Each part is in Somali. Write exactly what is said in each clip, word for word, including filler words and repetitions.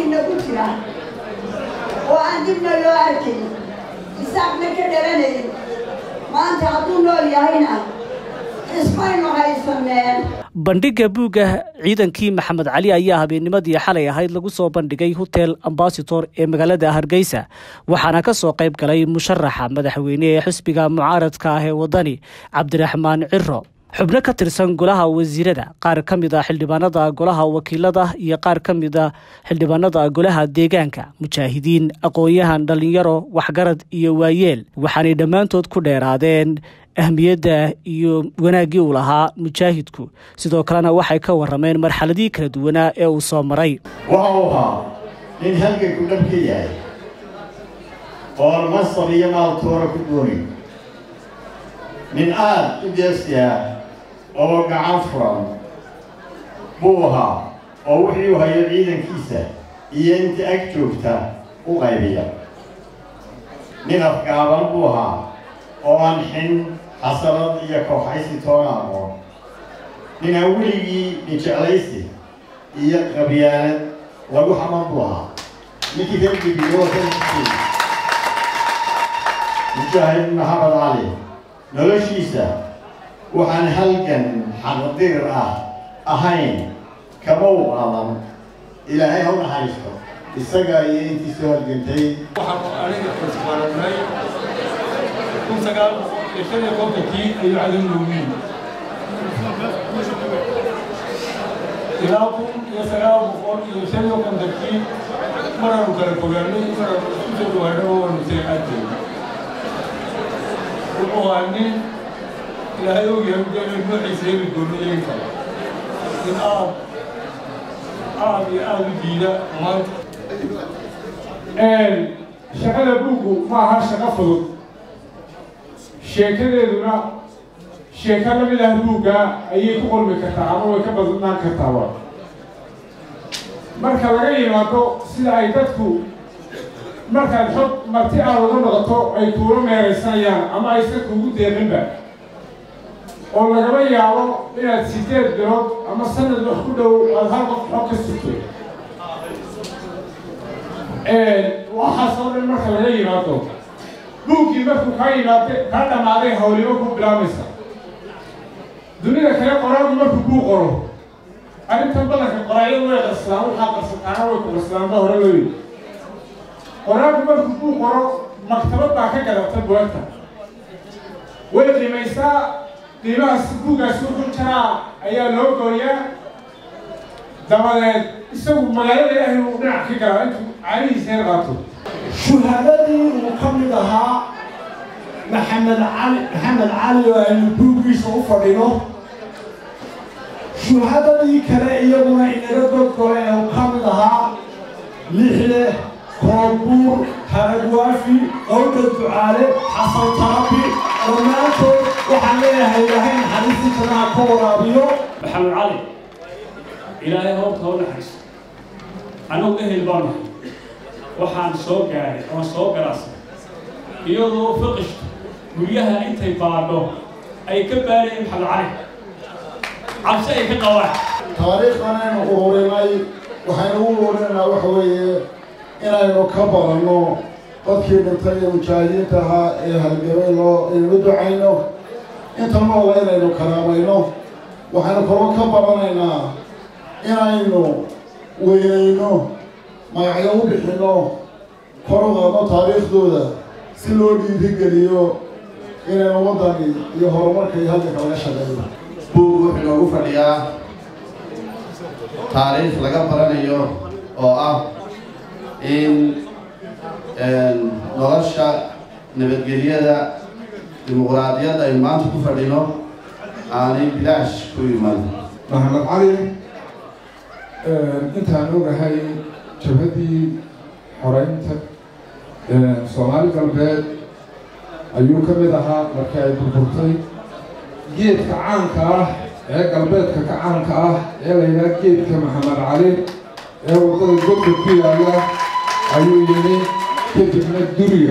نقولنا وعندنا لو أكل يساعدنا كده لنا ما أنت عطونا يا هنا اسمعي هاي الفنان bandhiga buugga ciidankii Maxamed Cali ayaa habeennimadii xalay ahayd lagu soo bandhigay Hotel Ambassador ee magaalada Hargeysa waxaana ka soo qayb galay musharaxa madaxweyne ee xisbiga mucaaradka ah ee wadani Cabdiraxmaan Ciro xubno ka tirsan golaha wasiirada qaar ka mid ah xildhibaanada golaha wakiilada iyo qaar ka mid ah xildhibaanada golaha deegaanka mujaahidiin aqoonyahan dhalinyaro waxgarad iyo waayeel waxaanay dhammaantood ku dheeraadeen ahmiyadda iyo wanaagii uu lahaa mujaahidku sidoo kalena waxay ka warameen marxaladii kala duwanaa ee uu soo maray waxa uu ahaa nin halkay ku dhabka yahay oo masar iyo maaltoora ku doonay nin aad u jeestiya oo gacan furan buu ahaa oo wixii uu hayo ciidankiisa iyo inta ag joogta u qaybiya nin afgaaban buu ahaa oo aan xin حصلت إياه كوحيسي تونا من أولي نجعليسي إياه غبيانة لو حمضوها نكي ذنبي بيوه ذنبي مجاهد محمد علي نلوشيسا وحن هلقن حنطير آه أهين كمو عظم إلى هاي هون حيشتو الساقا ينتي سوال قنتين وحن أريد أفرسفار المي كن ساقا الشيء يقول كي يعلم المؤمنين. إلهكم يسأل بقول الشيء يقول كي مرة نكرر كلامي مرة نسوي وهذا هو نسيء أدي. وقواني إلهي يوم جل المحي سير الدنيا ينفع. الآب آبي آبي جيلا ما. شغل بوكو ما هالشغل sheekadeeduna sheeka la mid ah buugga ayay ku qolmi kartaa ama way ka badnaan kartaa marka laga yimaado sida ay dadku markaad xog marti aad uga noqoto ay kuula meeraysanayaan ama aysan kugu deeqinba oo lagaba yaabo inaad sideed bilood ama sanad wax ku dhow aad hal qof xog ka sugto waxaas oo dhan marka laga yimaado buugii markuu kaa yimaade kaa dhammaaday hawlibo ku bilaabaysa dunida kale qoraagu markuu kuu qoro arrintan badanka qoraayadu way qarslaan waxaa qarsataana way ku qarslaan baa hore loo yidhi qoraagu markuu kuu qoro maktabad baa ka gadabta buugta way qiimaysaa qiimahaas buuggaasi wuxuu jaraa ayaa loo gooyaa dabadeed isagu magaalada ilaahay uu dhinac ka galaa intuu caanihiisa yar qaato شهادتي مكملها محمد علي محمد علي والبوغي سوف فرينه شهادتي كلا يوم إن ردت كلا مكملها لحلة كابور هرجوافي أود الدعاء حصل طربي رمانتو وحليها هيلهين حديثي كنا كورا بيو محمد علي إلهي هو تقول حس أنا وجه البرنامج waxaan soo gaaray oo soo garaasay iyadoo fiqish guryaha intay baadho ay ka baareen Maxamed Cali cabsi ay ka qabaan taariikhana uu ururinay waxaynu u ururinaa wax weeye inaynu ka baranno dadkii dhintay ee mujaahidiinta ahaa ee halgamay loo inaynu ducayno inta nool inaynu karaamayno waxaynu kaloo ka baranaynaa inaynu weynayno magacyo u bixino kor u qaadno taariikhdooda si loo dhiirigeliyo inaynu waddani iyo horumarka iyo halganka laga shaqeeyo buug wuxuu noogu fadhiyaa taariikh laga baranayo oo ah in nolosha nabadgelyada dimuqraadiyadda ay maanta ku fadhino aanay bilaash ku iman Maxamed Cali intaan ogahay jabhadii xoreynta Soomaali galbeed ayuu ka mid ahaa markii ay burburtay geedka caanka ah ee galbeedka ka caanka ah ee la yidhaahdo geedka Maxamed Cali ee wadada godka ku yaala ayuu yimi kadibna duriga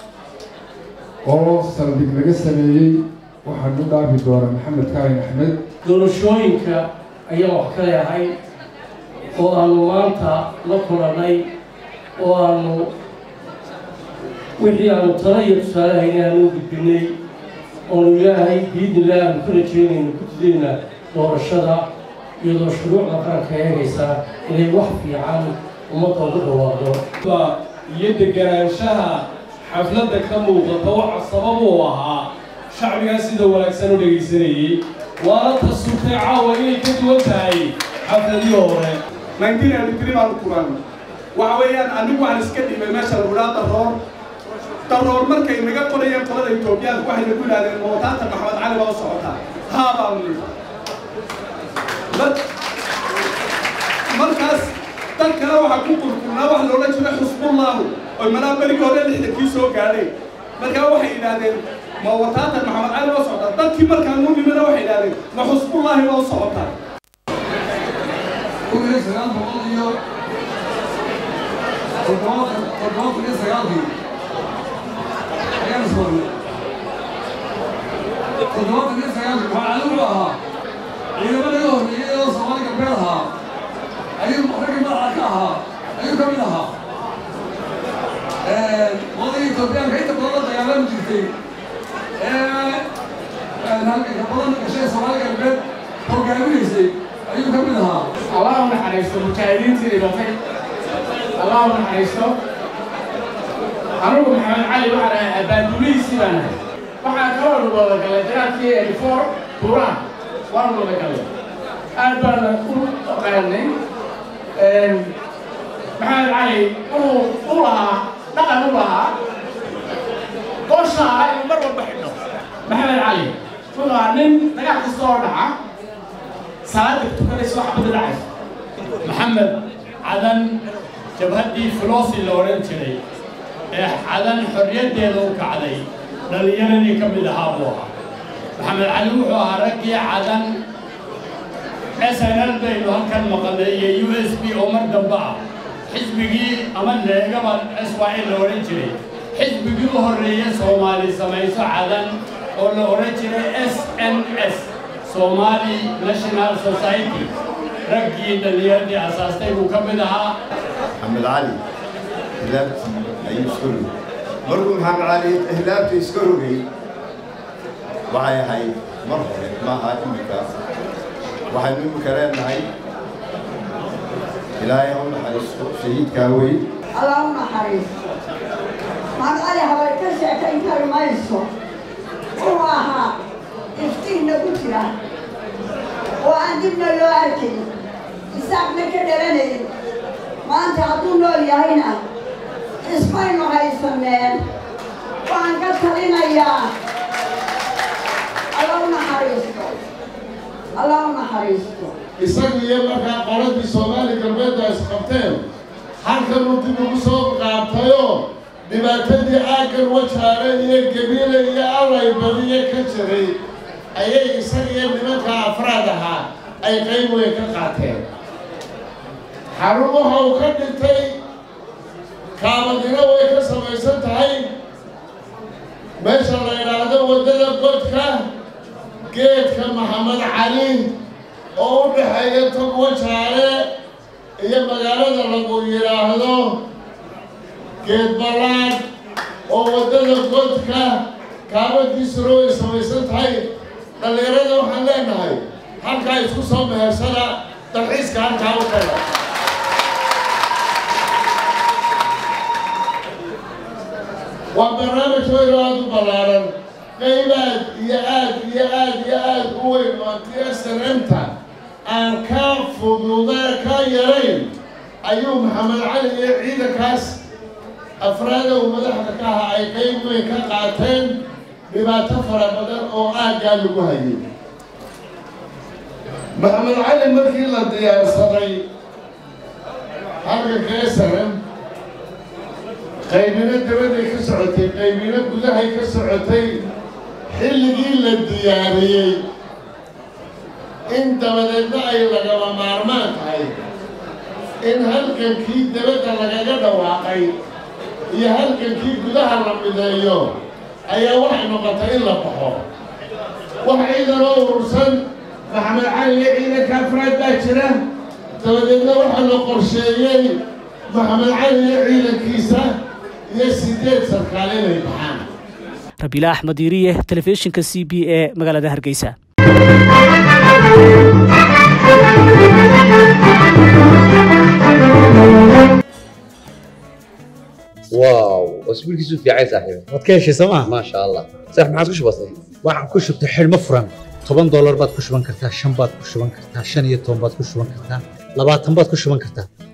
oo saldhig laga sameeyey waxaan u dhaafi doonaa Maxamed Kaahin Axmed doorashooyinka ayaa wax ka yahay oo aanu maanta la kulanay oo aanu wixii aanu tala iyo tusaale haynay aanu u gudbinay oonu ilaahay biidnillaah aanu ku rajaynayno guddideena doorashada iyadoo shuruucda qaranka eegaysa inay wax fiican ummadda ugu dhawaaqdo iyo deganaanshaha xafladda ka muuqata waxa sabab uu ahaa shacbigaas sida wanaagsan u dhegaysanayay waana tasugtay caawa inay ka duwan tahay xafladii hore nineteen eighty-three baan kulan waxa weeyaan anigu waxaan iska dhibay meesha lagu dhaha daroor daroor markay naga qorayeen qolada Itoobiyaanku waxay nagu yidhahdeen mootaanta Maxamed Cali baa u socota haa baan nidhi markaas dad kale waxaa ku qurqurnaa wax loola jiro xusbullahu oo malaa berigii hore lixdankii soo gaadhay markaa waxay yidhaahdeen ma wataanta Maxamed Cali baa u socota dadkii markaa nuu nimana waxay yidhahdeen ma xusbullahi baa u socota كل سنة بقضية الضغط الضغط اللي سياضي أيام صوري الضغط اللي سياضي وعلوها إذا ما لقوه إذا صوالي قبلها أيوم رقم معركها أيوم كملها وضعي توبيان كيف تبطلت يا لم جلتين هل كبطلت كشيء صوالي قبل هو قابل يسي أيوم كملها اللهم نحرسته مشاهدين سيدي بطي اللهم نحرسته أنا محمد علي وحنا بادولي سيبانا وحنا كمان نقول لك الجرات في الفور قرآن وانا نقول لك أنا بقول قرآني محمد علي هو قولها نقل قولها قرصة مرة بحنا محمد علي قولها نم نقعد الصور دعا ساعدك تكرس واحد بالعكس محمد عدن جبهتي فلوسي لورنتري عدن حريتي لو كعلي دليلني كم ذهابوها محمد علي وحوها رقي عدن اس ان ال بين هالكن مقديه يو اس بي عمر دبا حزبي امن قبل اسوائيل لورنتري حزبي هوريه سومالي سميسو عدن او لورنتري اس ان اس Somali National Society رجي دليل دي أساسته وكملها محمد علي هلابت أي يسكروا مرقو محمد علي هلابت يسكروا بي وهاي هاي مرحبا ما هاي مكا وهاي من مكران هاي إلهي هم حريص شهيد كاوي اللهم حريص محمد علي هواي كسر كين كرمايسو وها إفتينا كتيرا وعندنا لو أكل يسافنا كدرنا ما أنت عطونا لي هنا اسمعنا هاي السنين وعن كترنا يا اللهم حريصكم اللهم حريصكم isagu iyo markaa qoladii Soomaali galbeed ay isqabteen halkan uu dib ugu soo qaabtayo dhibaatadii aagan wajaaray iyo gabiile iyo alay badiye ka jiray ayay isaga iyo nimanka afraad ahaa ay qayb weyn ka qaateen xarumaha uu ka dhintay kaabadina way ka samaysan tahay meesha la yidhaahdo waddada godka geedka Maxamed Cali oo u dhexeeya tog wajaale iyo magaalada lagu yidhaahdo geed ballaad oo waddada godka kaabadiisuna way samaysan tahay dhalinyarada waxaan leenahay halkaa isku soo mehersada dalxiiska halkaa u taga waa barnaamij weyn oo aad u ballaaran qayb aad iyo aad iyo aad iyo aad u weyn oo tiyasareenta aan ka fududa ka yarayn ayuu Maxamed Cali iyo ciidankaas afraad oo madaxda ka ahaa ay qayb weyn ka qaateen dhibaato fara badan oo aaggaa lagu hayay Maxamed Cali markii la diyaarsaday halka keesaran qaybina dabaday ka socotay qaybina gudahay ka socotay xilligii la diyaariyey in dabadeedna ay lagama maarmaan tahay in halkankii dabadda lagaga dhawaaqay iyo halkankii gudaha la mideeyo ayaa waxay noqotay in la baxo wax ciidan oo urursan Maxamed Cali iyo ciidanka afraad baa jira dabadeedna waxaa la qorsheeyey maxamed cali iyo ciidankiisa iyo sideed sarkaal inay baxaan. Rabiila Axmed Diiriye, telefishinka C B A magaalada Hargeysa. واو واسبوع كيسو في عايز صاحبي waad ka heshay sooma ما شاء الله صح ما عاد كش بسيط waxaan ku shubtay xilmo furan toban dollar baad ku shuban kartaa shan baad ku shuban kartaa shan iyo toban baad ku shuban kartaa labaatan baad ku shuban kartaa